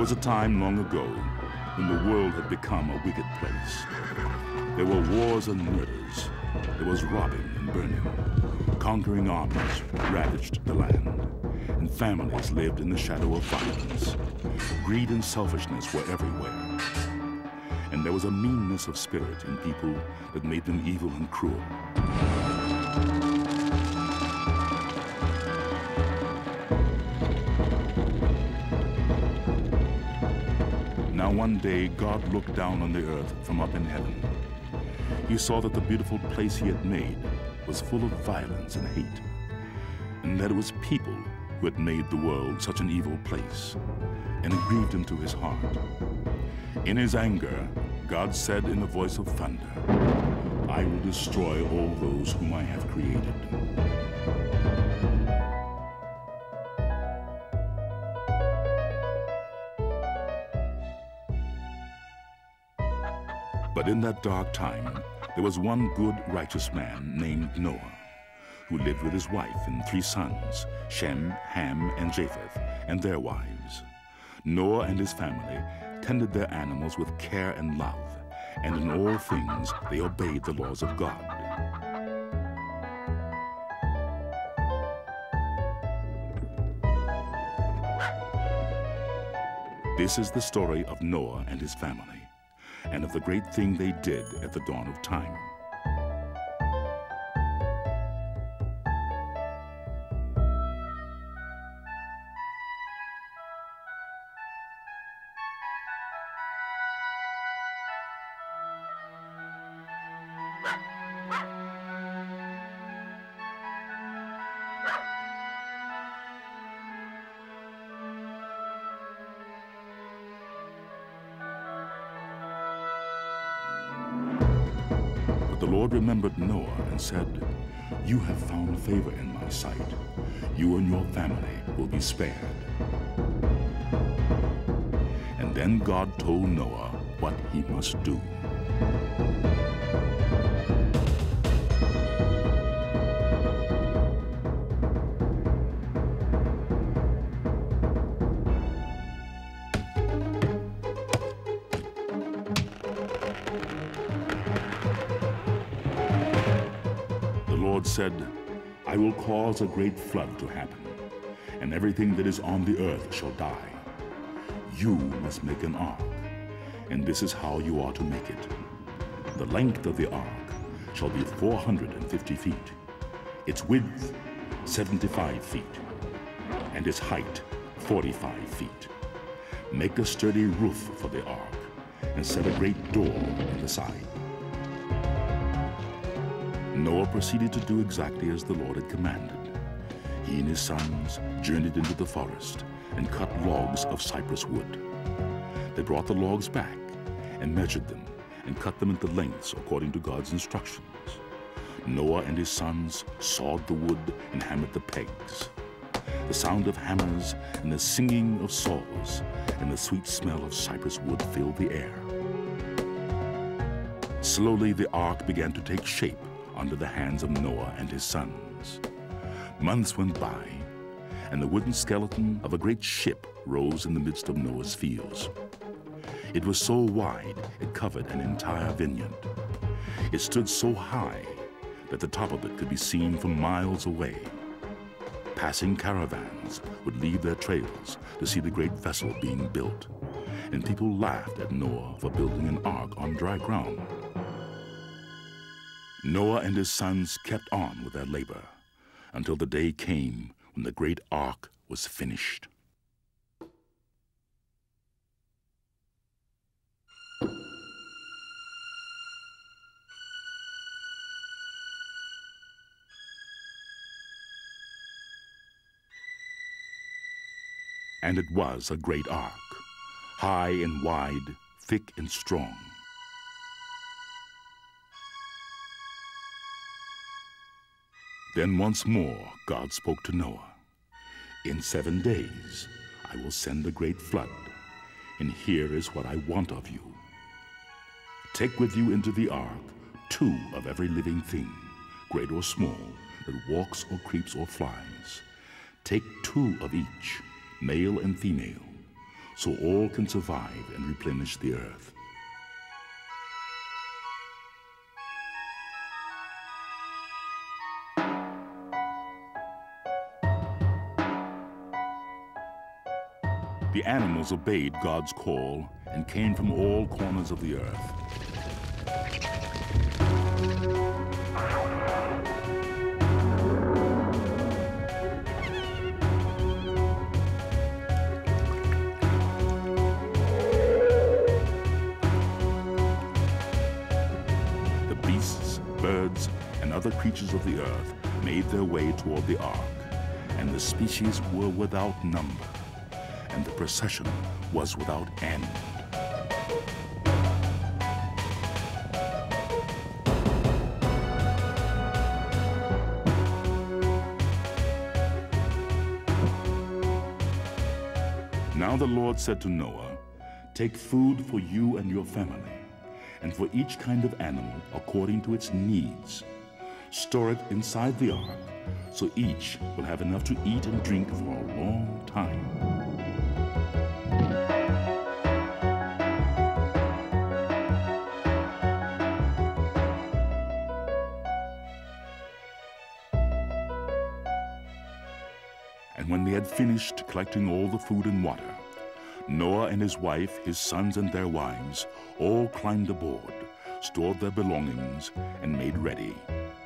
was a time long ago when the world had become a wicked place. There were wars and murders. There was robbing and burning. Conquering armies ravaged the land, and families lived in the shadow of violence. Greed and selfishness were everywhere. And there was a meanness of spirit in people that made them evil and cruel. Now one day, God looked down on the earth from up in heaven. He saw that the beautiful place he had made was full of violence and hate, and that it was people who had made the world such an evil place, and it grieved him to his heart. In his anger, God said in a voice of thunder, "I will destroy all those whom I have created." But in that dark time, there was one good, righteous man named Noah, who lived with his wife and 3 sons, Shem, Ham, and Japheth, and their wives. Noah and his family tended their animals with care and love, and in all things they obeyed the laws of God. This is the story of Noah and his family, and of the great thing they did at the dawn of time. The Lord remembered Noah and said, "You have found favor in my sight. You and your family will be spared." And then God told Noah what he must do. The Lord said, "I will cause a great flood to happen, and everything that is on the earth shall die. You must make an ark, and this is how you are to make it. The length of the ark shall be 450 feet, its width 75 feet, and its height 45 feet. Make a sturdy roof for the ark, and set a great door in the side." Noah proceeded to do exactly as the Lord had commanded. He and his sons journeyed into the forest and cut logs of cypress wood. They brought the logs back and measured them and cut them into lengths according to God's instructions. Noah and his sons sawed the wood and hammered the pegs. The sound of hammers and the singing of saws and the sweet smell of cypress wood filled the air. Slowly the ark began to take shape under the hands of Noah and his sons. Months went by, and the wooden skeleton of a great ship rose in the midst of Noah's fields. It was so wide it covered an entire vineyard. It stood so high that the top of it could be seen for miles away. Passing caravans would leave their trails to see the great vessel being built, and people laughed at Noah for building an ark on dry ground. Noah and his sons kept on with their labor until the day came when the great ark was finished. And it was a great ark, high and wide, thick and strong. Then once more God spoke to Noah. "In 7 days I will send a great flood, and here is what I want of you. Take with you into the ark 2 of every living thing, great or small, that walks or creeps or flies. Take 2 of each, male and female. so all can survive and replenish the earth. The animals obeyed God's call and came from all corners of the earth. The beasts, birds, and other creatures of the earth made their way toward the ark, and the species were without number, and the procession was without end. Now the Lord said to Noah, "Take food for you and your family, and for each kind of animal according to its needs. Store it inside the ark, so each will have enough to eat and drink for a long time." And when they had finished collecting all the food and water, Noah and his wife, his sons and their wives, all climbed aboard, stored their belongings, and made ready.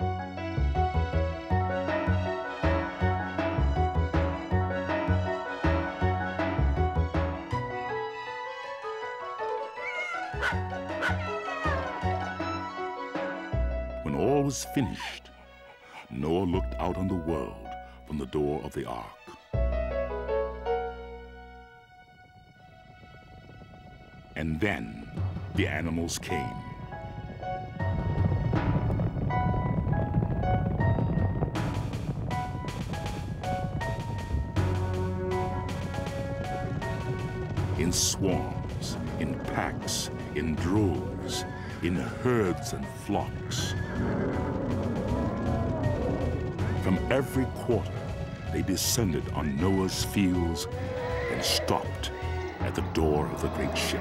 When all was finished, Noah looked out on the world from the door of the ark. And then the animals came. In swarms, in packs, in droves, in herds and flocks. From every quarter, they descended on Noah's fields and stopped at the door of the great ship.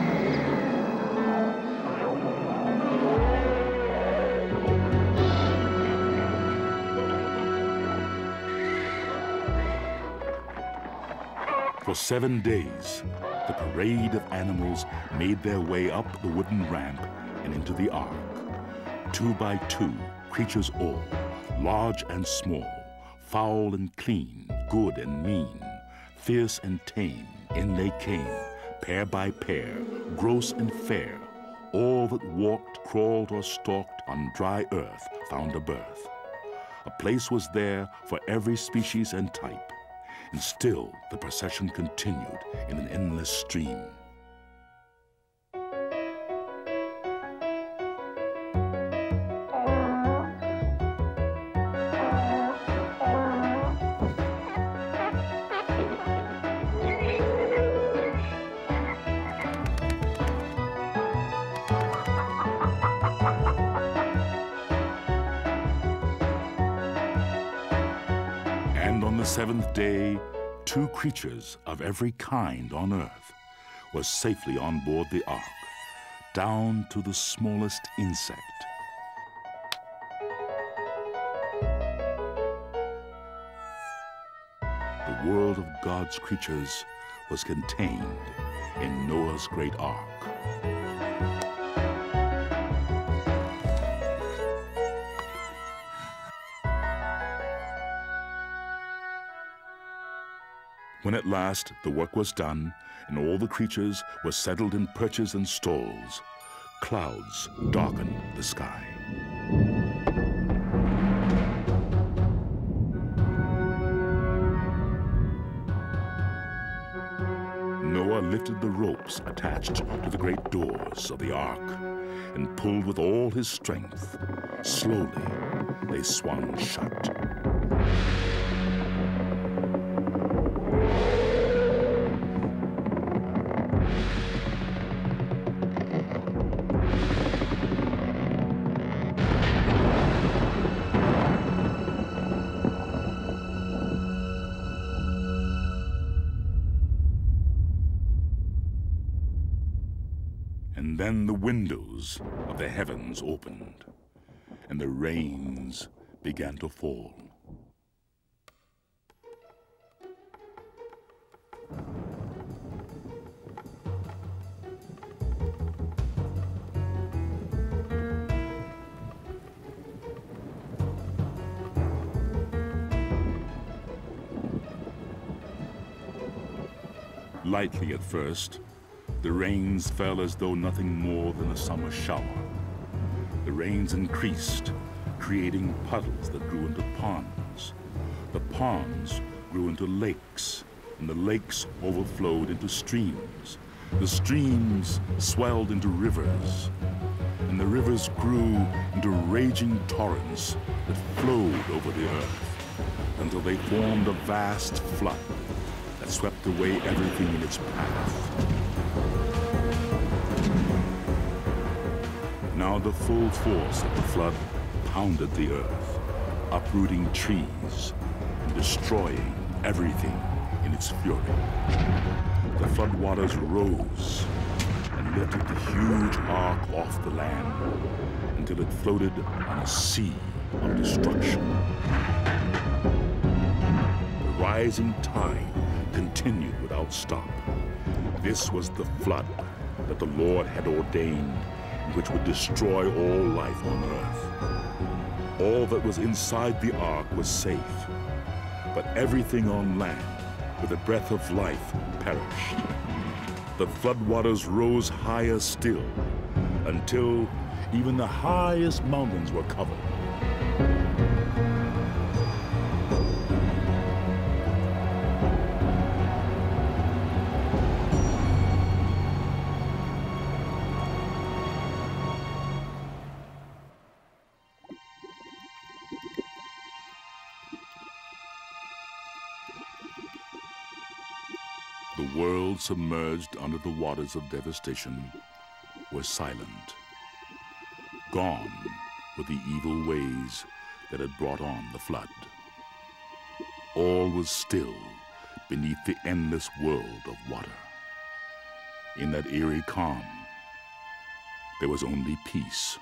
For 7 days, the parade of animals made their way up the wooden ramp and into the ark. 2 by 2, creatures all, large and small, foul and clean, good and mean, fierce and tame. In they came, pair by pair, gross and fair. All that walked, crawled, or stalked on dry earth found a berth. A place was there for every species and type. And still the procession continued in an endless stream. And on the 7th day, 2 creatures of every kind on earth were safely on board the ark, down to the smallest insect. The world of God's creatures was contained in Noah's great ark. When at last the work was done, and all the creatures were settled in perches and stalls, clouds darkened the sky. Noah lifted the ropes attached to the great doors of the ark and pulled with all his strength. Slowly, they swung shut. And then the windows of the heavens opened, and the rains began to fall. Lightly at first, the rains fell as though nothing more than a summer shower. The rains increased, creating puddles that grew into ponds. The ponds grew into lakes, and the lakes overflowed into streams. The streams swelled into rivers, and the rivers grew into raging torrents that flowed over the earth until they formed a vast flood that swept away everything in its path. Now the full force of the flood pounded the earth, uprooting trees and destroying everything in its fury. The floodwaters rose and lifted the huge ark off the land until it floated on a sea of destruction. The rising tide continued without stop. This was the flood that the Lord had ordained, which would destroy all life on earth. All that was inside the ark was safe, but everything on land with the breath of life perished. The floodwaters rose higher still, until even the highest mountains were covered. The world submerged under the waters of devastation was silent. Gone were the evil ways that had brought on the flood. All was still beneath the endless world of water. In that eerie calm, there was only peace.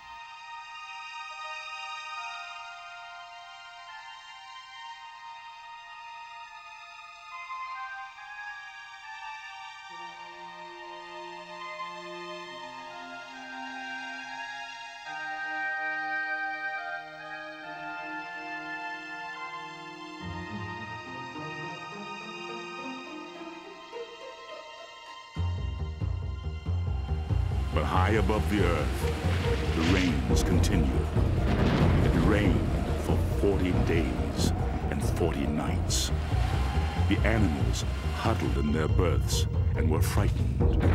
But high above the earth, the rains continued. It rained for 40 days and 40 nights. The animals huddled in their berths and were frightened.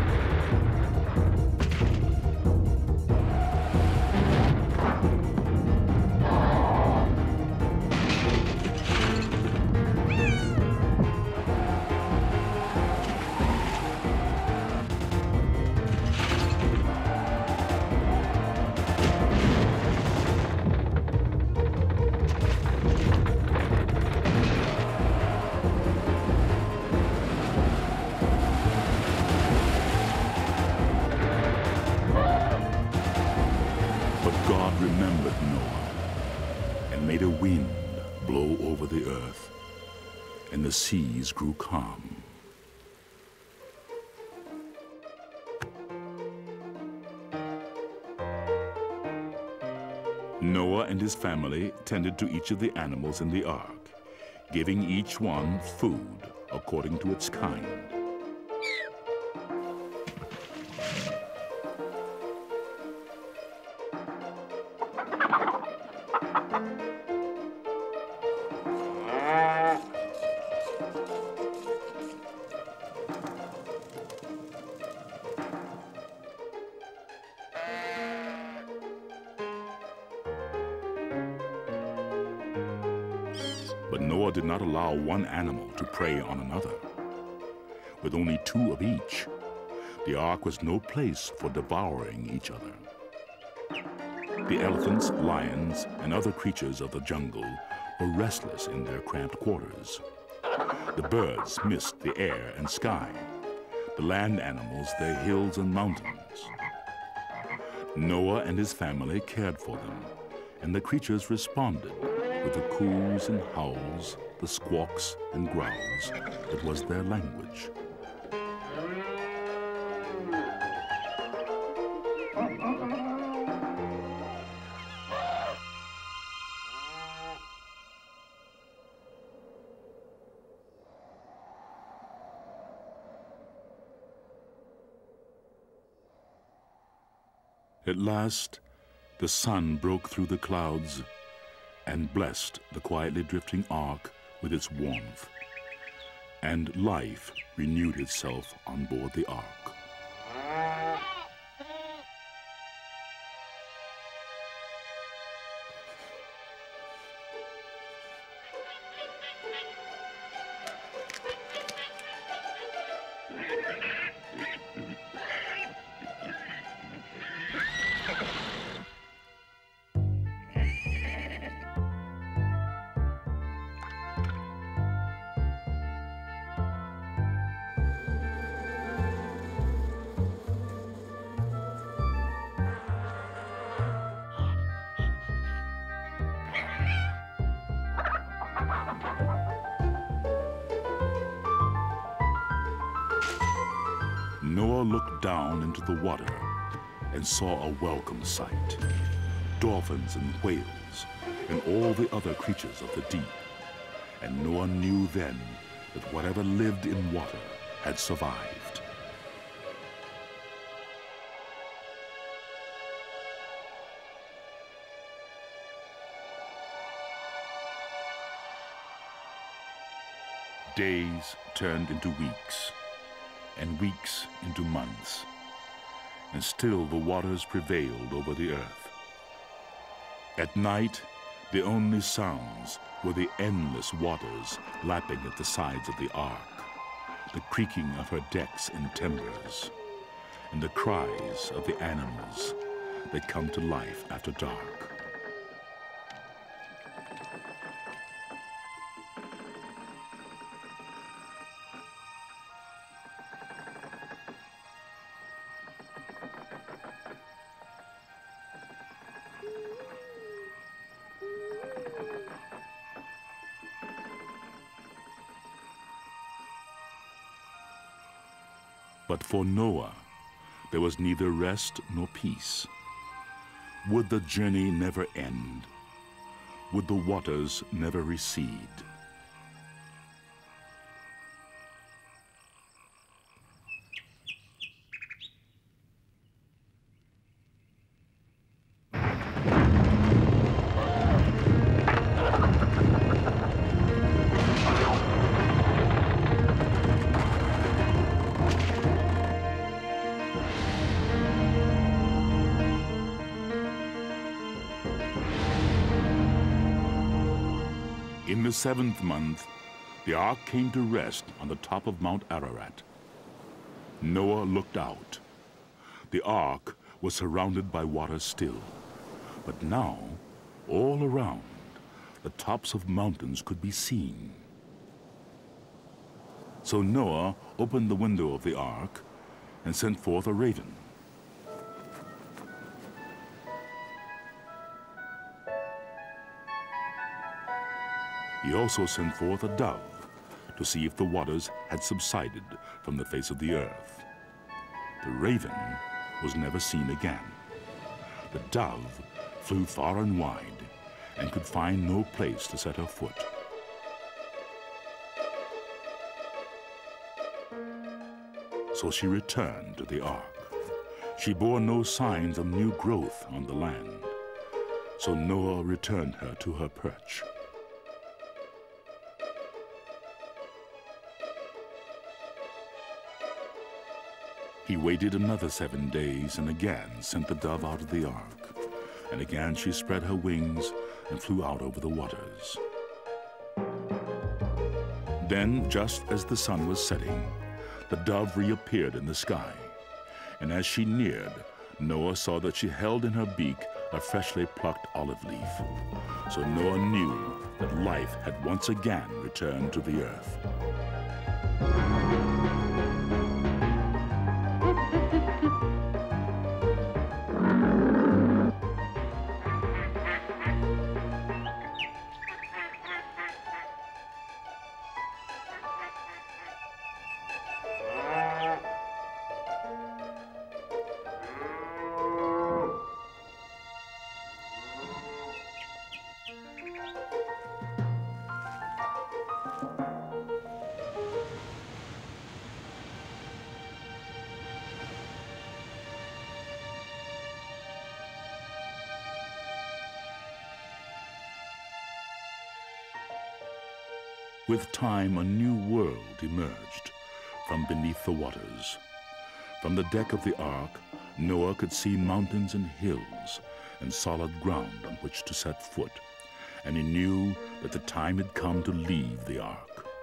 God remembered Noah and made a wind blow over the earth, and the seas grew calm. Noah and his family tended to each of the animals in the ark, giving each one food according to its kind. But Noah did not allow one animal to prey on another. With only 2 of each, the ark was no place for devouring each other. The elephants, lions, and other creatures of the jungle were restless in their cramped quarters. The birds missed the air and sky, the land animals their hills and mountains. Noah and his family cared for them, and the creatures responded with the coos and howls, the squawks and growls that was their language. At last, the sun broke through the clouds and blessed the quietly drifting ark with its warmth, and life renewed itself on board the ark. Noah looked down into the water and saw a welcome sight: dolphins and whales and all the other creatures of the deep. And Noah knew then that whatever lived in water had survived. Days turned into weeks, and weeks into months, and still the waters prevailed over the earth. At night, the only sounds were the endless waters lapping at the sides of the ark, the creaking of her decks and timbers, and the cries of the animals that come to life after dark. But for Noah, there was neither rest nor peace. Would the journey never end? Would the waters never recede? In the 7th month, the ark came to rest on the top of Mount Ararat. Noah looked out. The ark was surrounded by water still, but now, all around, the tops of mountains could be seen. So Noah opened the window of the ark and sent forth a raven. He also sent forth a dove to see if the waters had subsided from the face of the earth. The raven was never seen again. The dove flew far and wide and could find no place to set her foot. So she returned to the ark. She bore no signs of new growth on the land. So Noah returned her to her perch. He waited another 7 days and again sent the dove out of the ark. And again she spread her wings and flew out over the waters. Then, just as the sun was setting, the dove reappeared in the sky. And as she neared, Noah saw that she held in her beak a freshly plucked olive leaf. So Noah knew that life had once again returned to the earth. With time, a new world emerged from beneath the waters. From the deck of the ark, Noah could see mountains and hills and solid ground on which to set foot, and he knew that the time had come to leave the ark.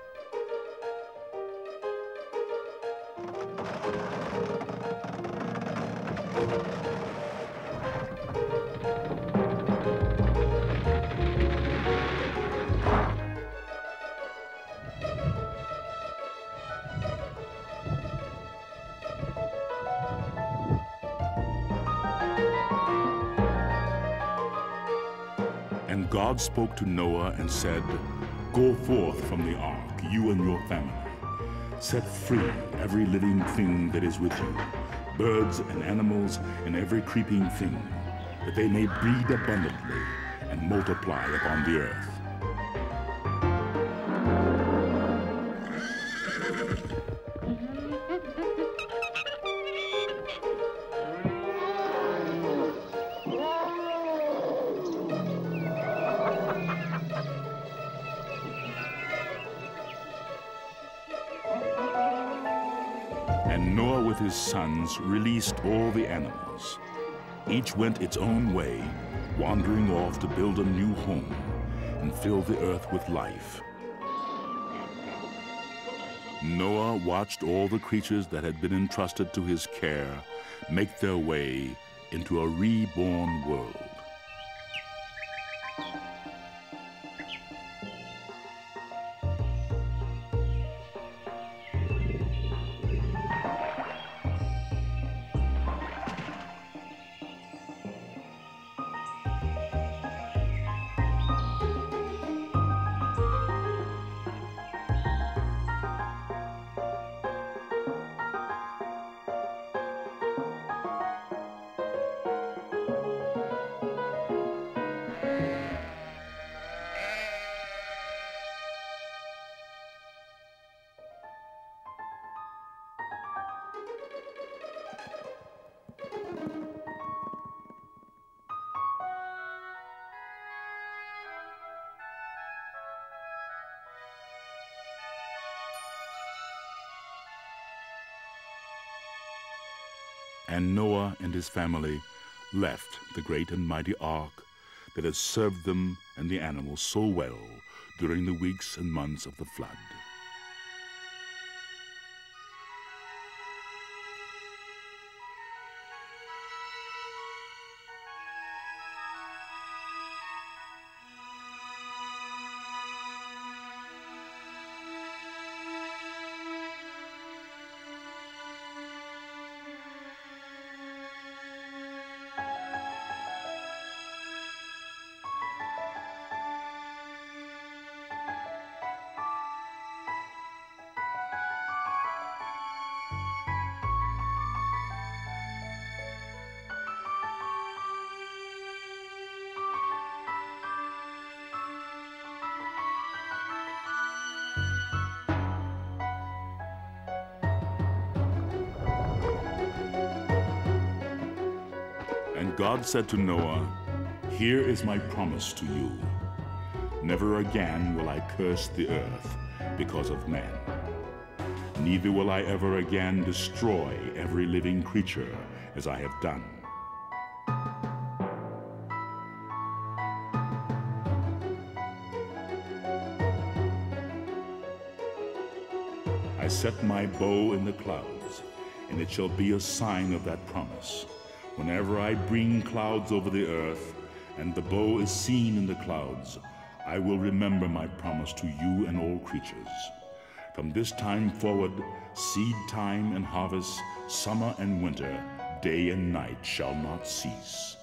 And God spoke to Noah and said, "Go forth from the ark, you and your family. Set free every living thing that is with you, birds and animals and every creeping thing, that they may breed abundantly and multiply upon the earth." And Noah with his sons released all the animals. Each went its own way, wandering off to build a new home and fill the earth with life. Noah watched all the creatures that had been entrusted to his care make their way into a reborn world. And Noah and his family left the great and mighty ark that had served them and the animals so well during the weeks and months of the flood. And God said to Noah, "Here is my promise to you. Never again will I curse the earth because of man. Neither will I ever again destroy every living creature as I have done. I set my bow in the clouds, and it shall be a sign of that promise. Whenever I bring clouds over the earth, and the bow is seen in the clouds, I will remember my promise to you and all creatures. From this time forward, seed time and harvest, summer and winter, day and night shall not cease."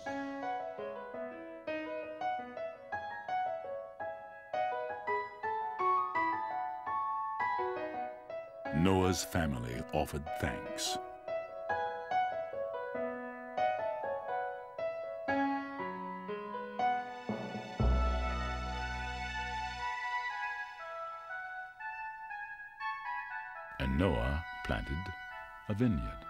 Noah's family offered thanks. And Noah planted a vineyard.